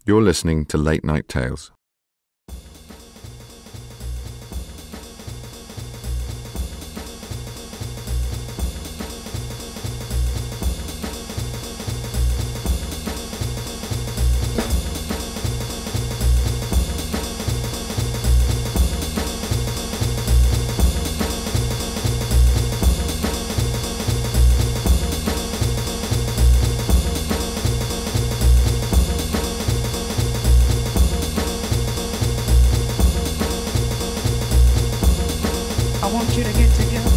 You're listening to Late Night Tales. I want you to get together.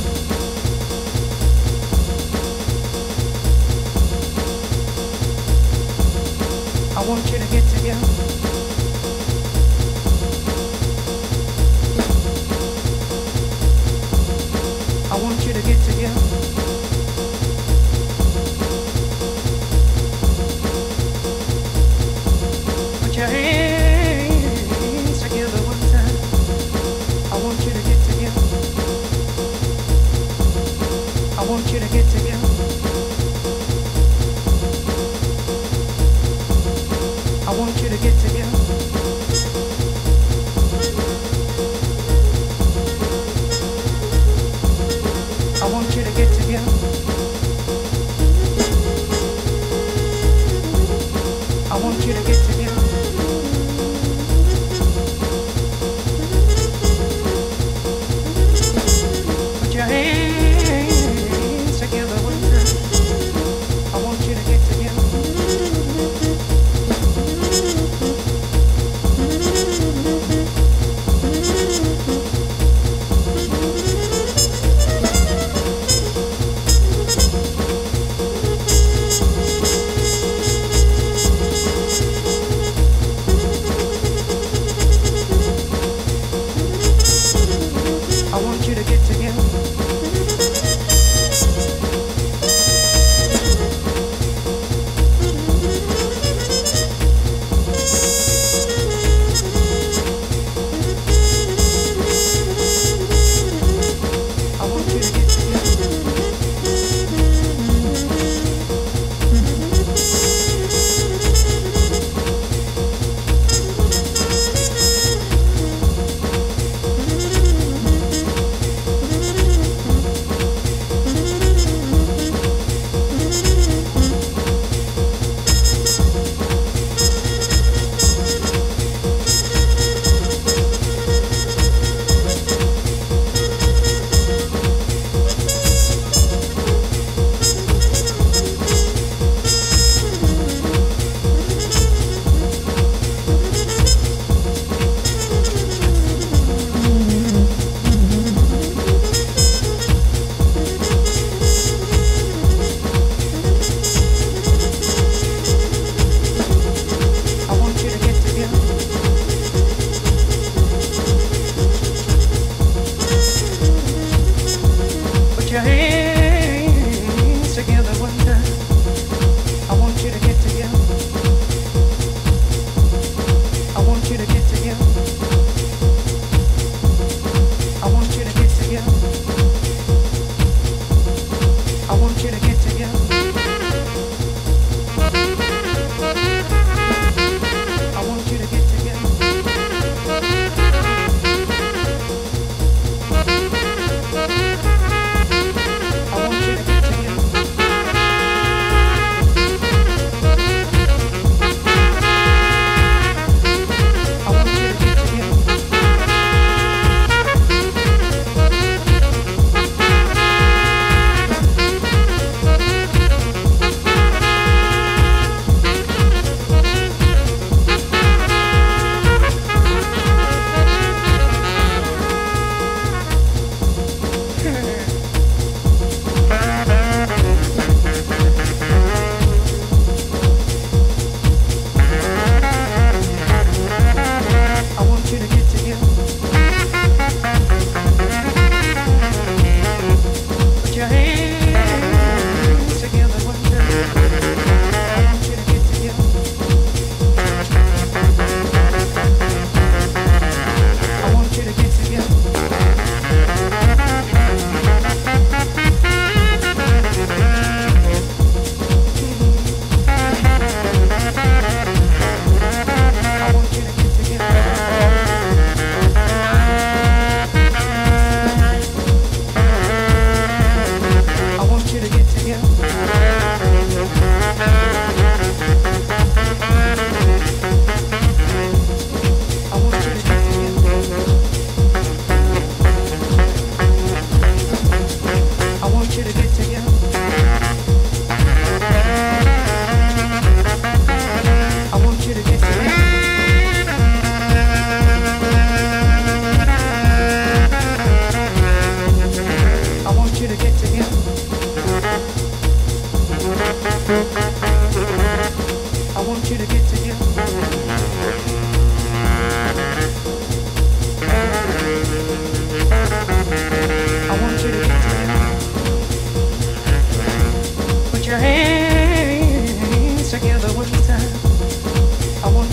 I want you to get together. I want you to get together. Put your hands together one time. I want you to get together. I want you to get together. I want you to get together. I want you to get together. I want you to get together. Put your hands together one time. I want you to get together.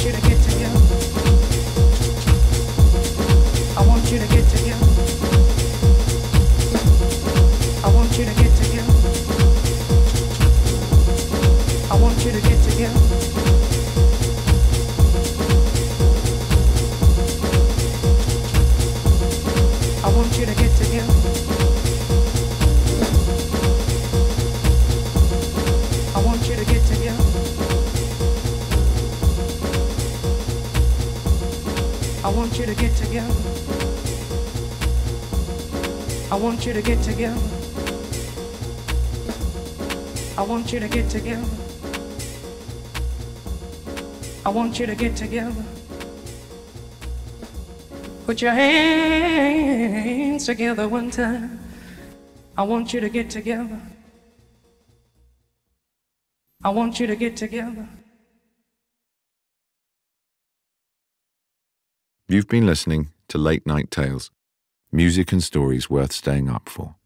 you to get together. I want you to get together. I want you to get together. I want you to get together. I want you to get together. I want you to get together. I want you to get together. I want you to get together. I want you to get together. I want you to get together. Put your hands together one time. I want you to get together. I want you to get together. You've been listening to Late Night Tales, music and stories worth staying up for.